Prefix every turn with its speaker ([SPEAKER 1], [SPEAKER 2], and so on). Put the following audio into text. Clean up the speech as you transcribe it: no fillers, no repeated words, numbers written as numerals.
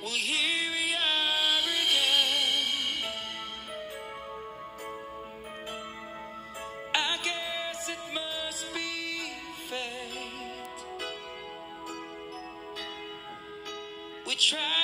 [SPEAKER 1] Well, here we are again. I guess it must be fate. We try.